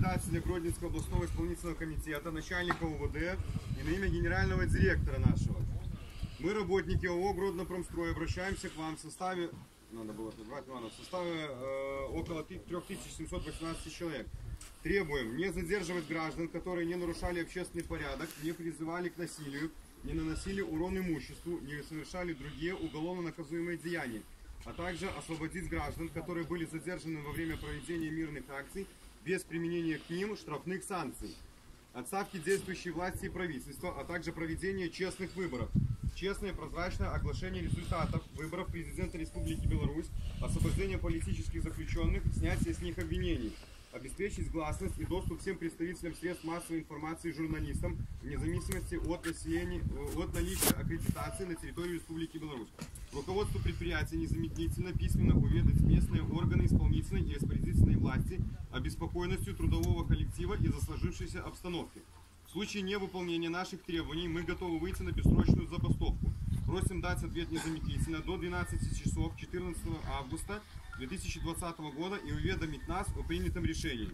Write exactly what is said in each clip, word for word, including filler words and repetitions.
председателя Гродненского областного исполнительного комитета, начальника УВД и на имя генерального директора нашего. Мы, работники ООО «Гроднопромстрой», обращаемся к вам в составе, надо было набрать, ладно, в составе э, около трёх тысяч семисот восемнадцати человек. Требуем не задерживать граждан, которые не нарушали общественный порядок, не призывали к насилию, не наносили урон имуществу, не совершали другие уголовно наказуемые деяния, а также освободить граждан, которые были задержаны во время проведения мирных акций без применения к ним штрафных санкций, отставки действующей власти и правительства, а также проведение честных выборов, честное и прозрачное оглашение результатов выборов президента Республики Беларусь, освобождение политических заключенных, снятие с них обвинений, обеспечить гласность и доступ всем представителям средств массовой информации и журналистам вне зависимости от, населения, от наличия аккредитации на территории Республики Беларусь. Руководству предприятия незамедлительно письменно уведомить местные органы исполнительной и распорядительной власти обеспокоенностью трудового коллектива из-за сложившейся обстановки. В случае невыполнения наших требований мы готовы выйти на бессрочную забастовку. Просим дать ответ незамедлительно до двенадцати часов четырнадцатого августа две тысячи двадцатого года и уведомить нас о принятом решении.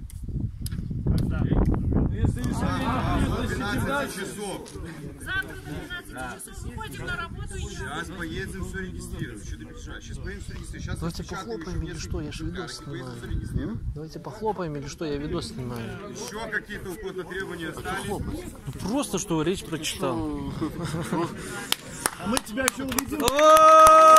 До двенадцати часов. Завтра до двенадцати часов выходим на работу и сейчас поедем все регистрировать. Что ты мешаешь? Сейчас поедем все регистрировать. Сейчас давайте похлопаем или что? Я же видос снимаю. Давайте похлопаем или что? Я видос снимаю. Еще какие-то уходные требования остались? Ну, просто что речь прочитал. А мы тебя что увидим?